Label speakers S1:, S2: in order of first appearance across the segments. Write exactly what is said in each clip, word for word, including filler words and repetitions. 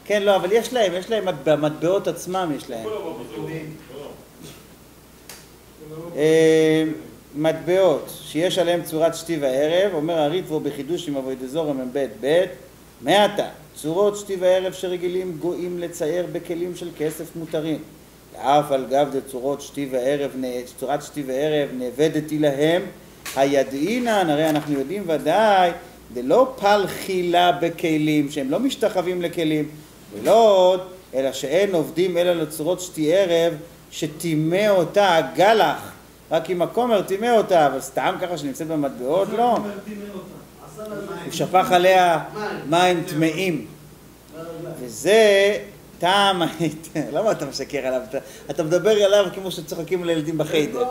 S1: כן, לא, אבל יש להם, יש להם, במטבעות עצמם יש להם. מטבעות שיש עליהם צורת שתי וערב, אומר הריטב"א בחידוש עם אבוי דזור מ"ב ב' מעתה צורות שתי וערב שרגילים גויים לצייר בכלים של כסף מותרים. אף על גב דצורות שתי וערב, צורת שתי וערב נאבדתי להם הידעינן, הרי אנחנו יודעים ודאי, זה לא פל חילה בכלים, שהם לא משתחווים לכלים, ולא עוד, אלא שאין עובדים אלא לצורות שתי ערב, שטימא אותה הגלח, רק אם הכומר טימא אותה, אבל סתם ככה שנמצאת במטבעות, לא. הוא שפך עליה מים טמאים. וזה טעם, למה אתה משקר עליו? אתה מדבר עליו כמו שצוחקים לילדים בחיידר.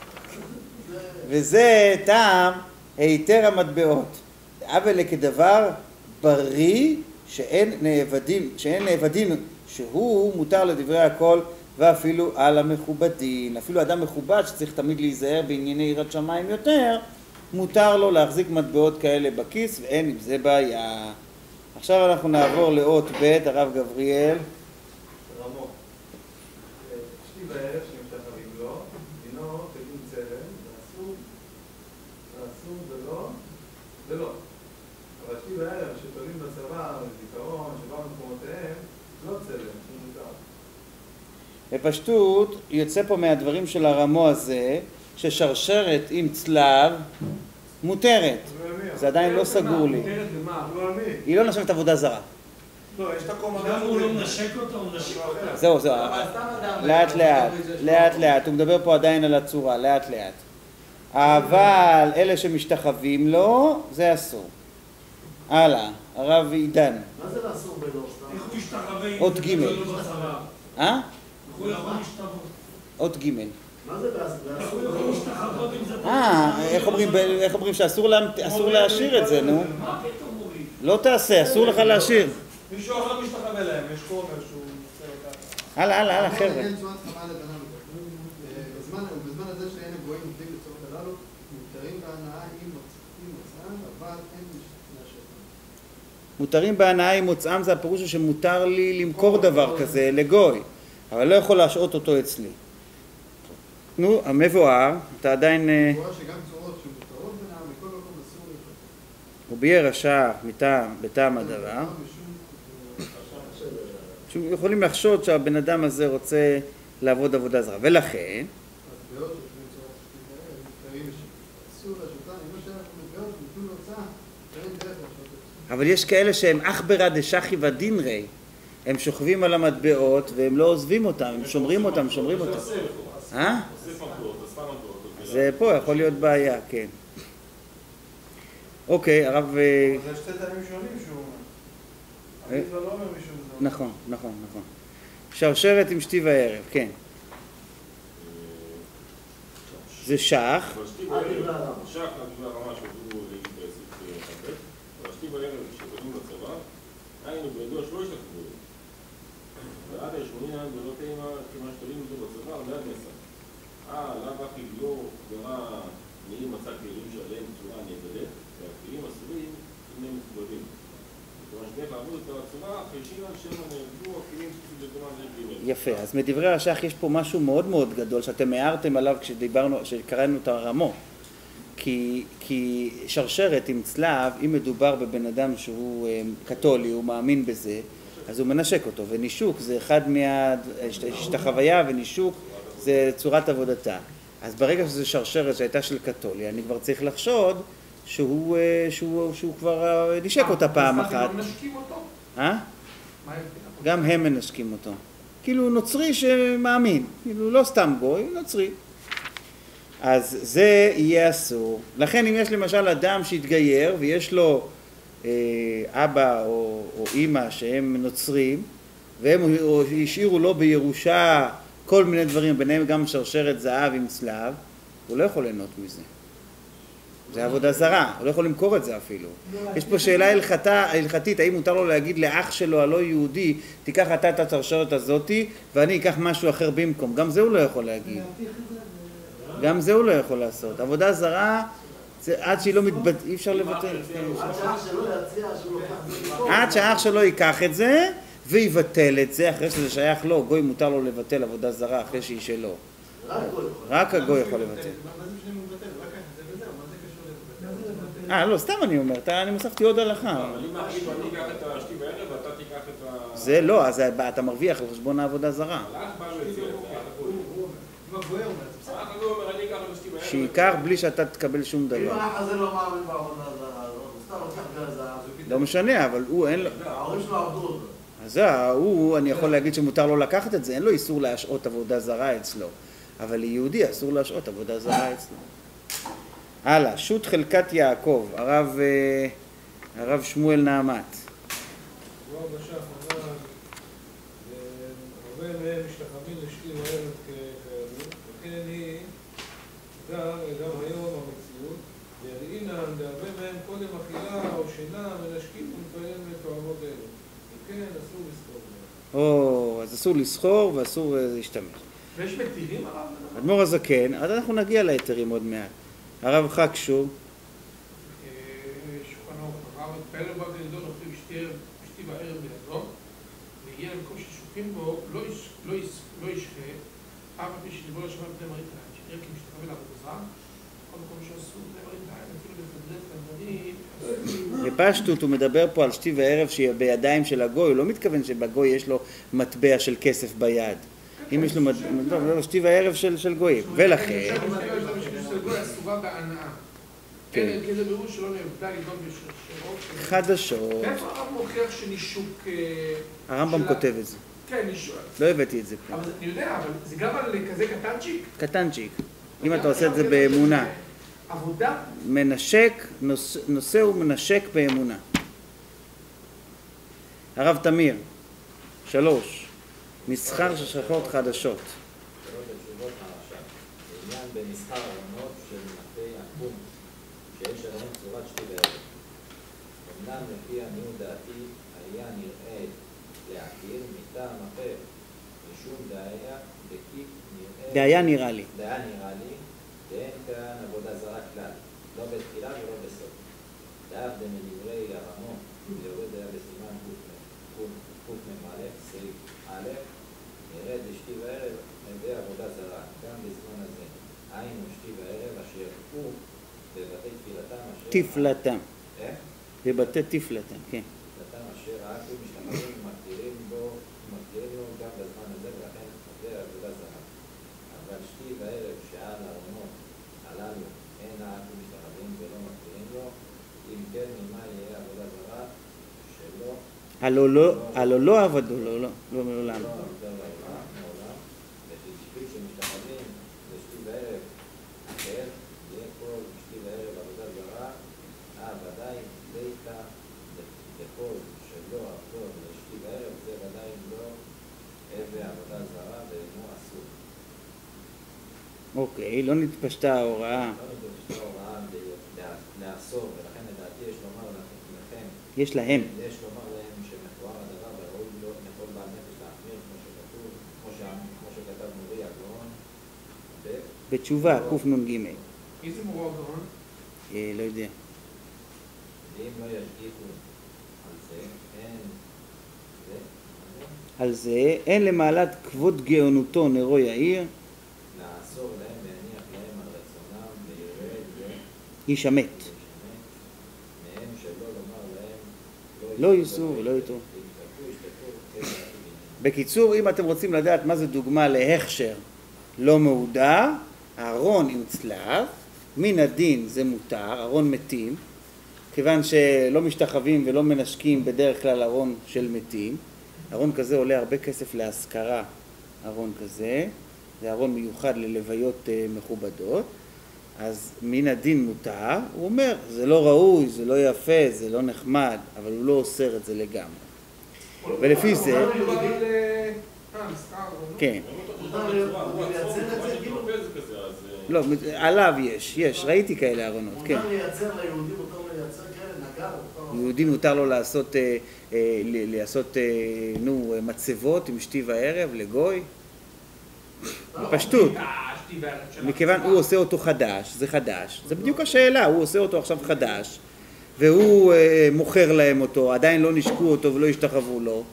S1: וזה טעם היתר המטבעות. אבל כדבר בריא שאין נאבדים, שאין נאבדים, שהוא מותר לדברי הכל ואפילו על המכובדין. אפילו אדם מכובד שצריך תמיד להיזהר בענייני יראת שמיים יותר, מותר לו להחזיק מטבעות כאלה בכיס ואין עם זה בעיה. עכשיו אנחנו נעבור לאות ב' הרב גבריאל.
S2: רמו. שתי בערב שמשתחווים לו, דינו כדין צלם, ואסור, ואסור ולא, ולא. אבל שתי בערב שתולים בצבא, בזיכרון, שבא במקומותיהם, לא צלם, זה מותר.
S1: בפשטות יוצא פה מהדברים של הרמו הזה, ששרשרת עם צלב מותרת. זה עדיין לא סגור לי.
S2: מותרת למה? לא על מי?
S1: היא לא נחשבת עבודה זרה.
S2: לא, יש את הקומר.
S3: גם הוא לא מנשק אותו, הוא מנשק אותה.
S1: זהו, זהו. לאט לאט, לאט לאט. הוא מדבר פה עדיין על הצורה, לאט לאט. אבל אלה שמשתחווים לו, זה אסור. הלאה, הרב עידן.
S4: מה זה לאסור בלא סתם?
S3: איך הוא ישתחווה?
S1: אות ג' אה?
S3: איך הוא יכול להשתחוות?
S1: אות ג'
S4: מה זה
S3: איך הוא יכול להשתחוות אם זה...
S1: אה, איך אומרים, איך אומרים שאסור להשאיר את זה, נו?
S3: מה פתאום מוריד?
S1: לא תעשה, אסור לך להשאיר.
S2: מישהו אחר משתחווה להם, יש קומר שהוא...
S1: הלאה, הלאה, הלאה, חבר'ה.
S5: אין צורת חמה לבנה. בזמן הזה שאין הגויים עובדים לצורת הללו, מותרים בהנאה עם מוצאם, אבל אין להשאיר.
S1: מותרים בהנאה עם מוצאם, זה הפירוש שמותר לי למכור דבר כזה לגוי, אבל לא יכול להשעות אותו אצלי. נו, המבואר, אתה עדיין...
S5: מבואר שגם צורות שמותרות בהנאה, מכל מקום אסור לפתח.
S1: הוא ביאר השח בטעם הדבר. יכולים לחשוד שהבן אדם הזה רוצה לעבוד עבודה זרה, ולכן... אבל יש כאלה שהם אחברא דשחי ודינרי, הם שוכבים על המטבעות והם לא עוזבים אותם, הם שומרים אותם, שומרים אותם. אה? זה פה יכול להיות בעיה, כן. אוקיי, הרב...
S2: זה שתי טעמים שונים שהוא אומר. הריטב"א לא אומר משום זה.
S1: נכון, נכון, נכון. שרשרת עם שתי וערב, כן. זה שח.
S2: שתי בערב, שח נקבע הרמה שעובדו להתפרסת חבט, אבל שתי בערב שקודמים לצבא, היינו בידוע שלא השתחוו. ועד הישמונים היה בלא תימה כמה שתולים אותו בצבא, ועד נסע. אה, לאו אחי לא גרה מי מצא כלים שעליהם צורה נאבדת, והכלים אסורים אם הם מכובדים. כיוון שדרך לעבוד את הצורה, חיישים על שם הנאבדו, הכלים שתדגמה זה ג'.
S1: יפה, אז מדברי השח יש פה משהו מאוד מאוד גדול שאתם הערתם עליו כשדיברנו, כשקראנו את הרמו. כי, כי שרשרת עם צלב, אם מדובר בבן אדם שהוא קתולי, הוא מאמין בזה, אז הוא מנשק אותו, ונישוק זה אחד מה... יש את החוויה ונישוק זה צורת עבודתה. אז ברגע שזה שרשרת שהייתה של קתולי, אני כבר צריך לחשוד שהוא, שהוא, שהוא כבר נשק אותה פעם אחת.
S2: הם מנשקים אותו?
S1: אה? גם הם מנשקים אותו. כאילו נוצרי שמאמין, כאילו לא סתם גוי, נוצרי. אז זה יהיה אסור. לכן אם יש למשל אדם שהתגייר ויש לו אה, אבא או, או אמא שהם נוצרים, והם השאירו לו בירושה כל מיני דברים, ביניהם גם שרשרת זהב עם צלב, הוא לא יכול ליהנות מזה. זה עבודה זרה, הוא לא יכול למכור את זה אפילו. יש פה שאלה הלכתית, האם מותר לו להגיד לאח שלו הלא יהודי, תיקח אתה את השרשרת הזאתי ואני אקח משהו אחר במקום. גם זה הוא לא יכול להגיד. גם זה הוא לא יכול לעשות. עבודה זרה, עד שהיא לא מתבטא, אי אפשר לבטל.
S4: עד שהאח שלו יציע שהוא לוקח את זה.
S1: עד שהאח שלו ייקח את זה, ויבטל את זה אחרי שזה שייך לו, גוי מותר לו לבטל עבודה זרה אחרי שהיא שלו.
S4: רק גוי יכול.
S1: רק הגוי יכול לבטל.
S5: מה זה משנה אם הוא מבטל? רק זה וזהו, מה זה קשור לבטל?
S1: אה, לא, סתם אני אומר, אתה- אני מוספתי עוד הלכה.
S2: אבל אם אם אני אקח את השתי בערב ואתה תיקח את ה...
S1: זה לא, אז אתה מרוויח על חשבון העבודה זרה.
S2: אבל אח בא מציע, זה אח הגוי.
S5: אם הגוי אומר, זה בסדר.
S2: האח הגוי אומר, אני אקח את השתי בערב.
S1: שייקח בלי שאתה תקבל שום
S4: אם
S1: דבר.
S4: האח הזה לא מאמין בעבודה הזרה הזאת, הוא סתם לוקח גזר.
S1: לא משנה, אבל הוא אין לו...
S4: ההורים שלו עבדו אותו.
S1: אז זה, הוא, אני יכול להגיד שמותר לו לקחת את זה, אין לו איסור להשעות עבודה זרה אצלו. אבל ליהודי אסור להשעות עבודה זרה אצלו. הלאה, שו"ת חלקת יעקב, הרב, אה, הרב שמואל נעמת.
S6: כבר בשח אמר, הרבה מהם משתחווים לשתי וערב כחייבים, וכן היא גם גם היום המציאות, ויראינן להרבה מהם קודם אכילה או שינה מנשקים ומתפעלים לתואמות אלו. וכן אסור לסחור בהם.
S1: או, אז אסור לסחור ואסור אה, להשתמש.
S5: ויש מתירים הרב?
S1: אדמו"ר הזקן, אז אנחנו נגיע להיתרים עוד מעט. הרב חקשו,
S7: שולחן ערוך הרב פלא בגדול אוכלים שתי ערב, שתי בערב בידו, ויהיה למקום ששופכים בו, לא יש- לא יש- לא ישחה, אף על פי שדיבור לשמוע בני מראית העין, שנראה כי משתחווה לעבודה זרה, כל מקום שאסור בני מראית העין, אפילו בתדרך לדברים,
S1: בפשטות הוא מדבר פה על שתי וערב שהיא בידיים של הגוי, הוא לא מתכוון שבגוי יש לו מטבע של כסף ביד. אם יש לו מטבע, שתי וערב של של גויים. ולכן,
S7: אסורה בהנאה.
S1: כן.
S7: אלא אם כן זה ברור שלא נאבדה לדאוג בשרשרות.
S1: חדשות,
S7: מאיפה הרב מוכיח שנישוק... אה,
S1: הרמב"ם
S7: של ה-
S1: כותב את זה.
S7: כן, נישוק.
S1: לא הבאתי את זה פה.
S7: אבל זה- אני יודע, אבל זה גם על כזה קטנצ'יק?
S1: קטנצ'יק. אם אתה עושה את זה באמונה.
S7: עבודה?
S1: מנשק, נוש- נושא ומנשק באמונה. הרב תמיר, שלוש, מסחר של שכחות חדשות.
S8: שאלות ותשובות מהרש"ב. לעניין במסחר ארונות של מטה הקום, שיש עליהם צורת שתי וערב. אמנם לפי עניות דעתי היה נראה להכיר מטעם אחר, משום דהיה דקיק נראה...
S1: דהיה נראה לי.
S8: דהיה נראה לי, ואין כאן עבודה זרה כלל, לא בתחילה ולא בסוף. דאב דמדברי הרמות, יורד היה בסימן קמ"א, סעיף א', ירד לשתי וערב על עבודה זרה, גם בזמן הזה. היינו שתי וערב אשר הוא בבתי תפילתם אשר...
S1: תפלתם.
S8: איך?
S1: בבתי תפלתם, כן.
S8: תפילתם אשר עכו משתחווים ומגדירים בו, ומגדירים לו גם בזמן הזה, ולכן זה עבודה זרה. אבל שתי וערב שעל הארונות הללו אין עכו משתחווים ולא מגדירים לו, אם כן ממה יהיה עבודה זרה שלא...
S1: הלא לא, הלא לא עבדו, לא, לא, לא מעולם.
S8: לא עבודה בעולם, מעולם, ושתשפיט שמשתחווים לשתי וערב אחר, יהיה כל שתי וערב עבודה זרה, אה, ודאי דאיתא דכל שלא עבדו לשתי וערב, זה ודאי לא הווה עבודה זרה ואינו אסור.
S1: אוקיי, לא נתפשטה ההוראה.
S8: לא נדרשת ההוראה לאסור, ולכן לדעתי יש לומר לכם,
S1: יש להם.
S8: יש לומר להם שמתואר הדבר וראוי לא לכל בעל נפש להחמיר כמו שכתוב, כמו ש- כמו שכתב מורי הגאון, ב-
S1: בתשובה, קנ"ג.
S7: איזה מורה הגאון?
S1: אה, לא יודע.
S8: ואם לא ישגיחו על זה, אין זה,
S1: על זה, אין למעלת כבוד גאונותו נרו יאיר,
S8: לאסור להם להניח להם על רצונם וירד
S1: יישמט.
S8: וישמט מהם שלא לומר להם
S1: לא ייסעו ולא יטעו.
S8: ישתתפו, ישתתפו, כן, יעשו.
S1: בקיצור, אם אתם רוצים לדעת מה זה דוגמה להכשר לא מהודר, ארון עם צלב, מן הדין זה מותר, ארון מתים, כיוון שלא משתחווים ולא מנשקים בדרך כלל ארון של מתים. ארון כזה עולה הרבה כסף להשכרה, ארון כזה, זה ארון מיוחד ללוויות אה, מכובדות, אז מן הדין מותר, הוא אומר, זה לא ראוי, זה לא יפה, זה לא נחמד, אבל הוא לא אוסר את זה לגמרי. ולפי זה,
S7: הוא מדובר על... אה, מסחר, לא?
S1: כן,
S4: מותר לייצר את זה, כאילו?
S1: לא, עליו יש, יש, ראיתי כאלה ארונות, כן.
S4: מותר לייצר ליהודים, מותר לייצר כאלה, נגר, מותר...
S1: יהודי מותר לו לעשות, אה, אה, ל- לעשות, אה, נו, מצבות עם שתי וערב לגוי, בפשטות.
S7: אה, שתי וערב של
S1: מכיוון
S7: הצבא.
S1: הוא עושה אותו חדש, זה חדש, זה בדיוק השאלה, הוא עושה אותו עכשיו חדש, והוא אה, מוכר להם אותו, עדיין לא נשקו אותו ולא השתחוו לו,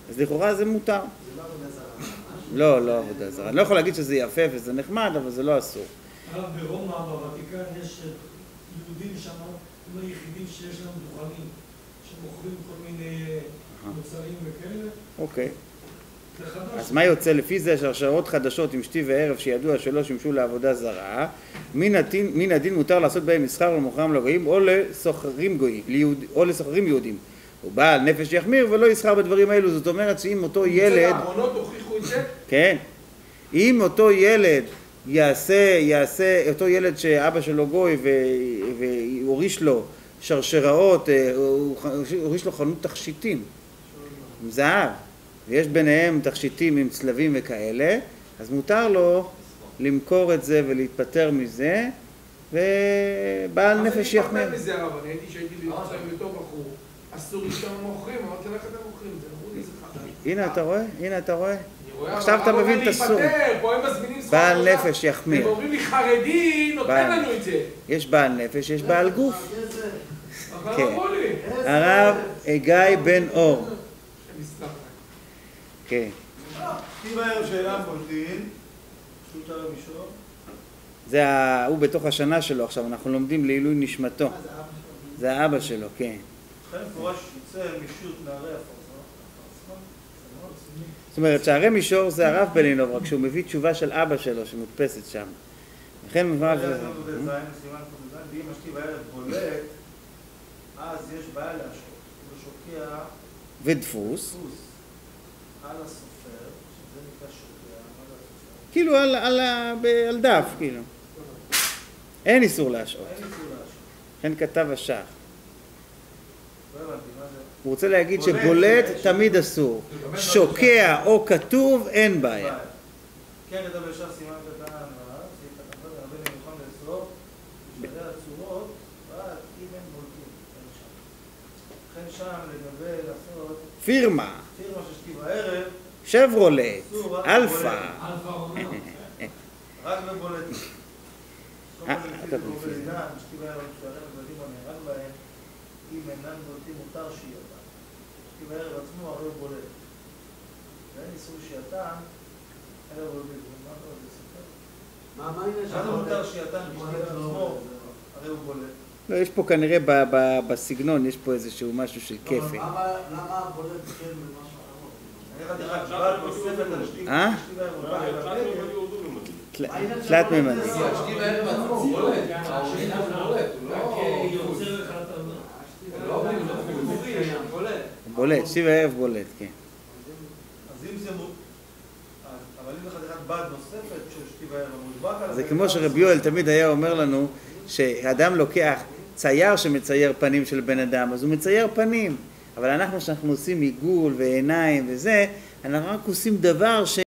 S1: אז לכאורה זה מותר.
S5: זה לא עבודה זרה.
S1: לא, לא עבודה זרה. אני לא יכול להגיד שזה יפה וזה נחמד, אבל זה לא אסור.
S3: הרב, ברומא, בוותיקן, יש יהודים שם, הם היחידים שיש להם דוכנים, שמוכרים כל מיני מוצרים וכאלה.
S1: אוקיי.
S3: זה חדש.
S1: אז מה יוצא? לפי זה שרשרות חדשות עם שתי וערב שידוע שלא שימשו לעבודה זרה, מן הדין, מן הדין מותר לעשות בהם מסחר ולמוכרם לגויים או לסוחרים גויים, ליהוד, או לסוחרים יהודים. הוא בעל נפש יחמיר ולא יסחר בדברים האלו. זאת אומרת שאם אותו ילד...
S7: האחרונות הוכיחו את זה?
S1: כן. אם אותו ילד יעשה, יעשה, אותו ילד שאבא שלו גוי והוריש לו שרשראות, הוא הוריש לו חנות תכשיטים עם זהב, ויש ביניהם תכשיטים עם צלבים וכאלה, אז מותר לו למכור את זה ולהתפטר מזה, ובעל נפש יחמיר.
S7: אז אני פחד מזה, הרב, אני הייתי שהייתי בירושלים בתור בחור, אסור לי שם מוכרים, אמרתי לך אתם מוכרים את זה, אמרו לי זה חדש.
S1: הנה אתה רואה? הנה אתה רואה?
S7: רואה,
S1: עכשיו אתה מבין את הסור. בעל נפש יחמיר.
S7: הם אומרים לי חרדי, נותן לנו את זה.
S1: יש בעל נפש, יש בעל גוף.
S7: אבל אמרו לי.
S1: הרב גיא בן אור. כן.
S4: שתי בערב שאינם בולטים, פשוט על המישור.
S1: זה ה... הוא בתוך השנה שלו עכשיו, אנחנו לומדים לעילוי נשמתו. זה האבא שלו, כן.
S4: לכן מפורש יוצא מישות נערי הפרסה.
S1: זאת אומרת שהרי מישור זה הרב בלינוב, רק שהוא מביא תשובה של אבא שלו שמודפסת שם. לכן מברב...
S4: ואם השתי בערב בולט, אז יש בעיה להשעות. הוא שוקע...
S1: ודפוס.
S4: על הסופר, שזה נקרא שוקע, על הסופר.
S1: כאילו על, על, על, על דף, כאילו. אין איסור להשעות.
S4: אין איסור להשעות.
S1: לכן כתב השח.
S4: לא הבנתי, מה זה?
S1: הוא רוצה להגיד שבולט תמיד אסור. שוקע או כתוב אין בעיה.
S4: כן, כתב ישר סימן קטן, סעיף קטן, הרבה נמוכן לאסור, שרי הצורות, ועד אם הם בולטים. לכן שם לגבי לעשות...
S1: פירמה.
S4: פירמה ששתי בערב.
S1: שברולט. אלפא.
S3: אלפא אומר.
S4: רק בבולטים.
S1: אה,
S4: אתה תוכל. שתי בערב שערים ובדים הנהרג בהם, אם אינם בולטים מותר שיעתם. שתי בערב עצמו הרי הוא בולט. ואין איסור שיעתם, אלא בולטים. מה אתה רוצה לספר?
S5: מה, מה העניין
S4: מה זה מותר שיעתם בשתי עצמו, הרי הוא בולט.
S1: לא, יש פה כנראה ב, ב, בסגנון, יש פה איזשהו משהו של כפל.
S5: למה בולט כן ממה שאמרו?
S4: אני חייתי רק בעל נוספת על שתי
S1: אה? תלת ממדי.
S6: השתי בערב עצמו, הוא בולט. העושים הוא בולט, הוא לא...
S1: הוא בולט, שתי וערב בולט, כן.
S4: אז אם זה... אבל אם זה חתיכת בד נוספת של שתי בערב המודבק על...
S1: זה כמו שרבי יואל תמיד היה אומר לנו, שאדם לוקח צייר שמצייר פנים של בן אדם, אז הוא מצייר פנים. אבל אנחנו, שאנחנו עושים עיגול ועיניים וזה, אנחנו רק עושים דבר ש...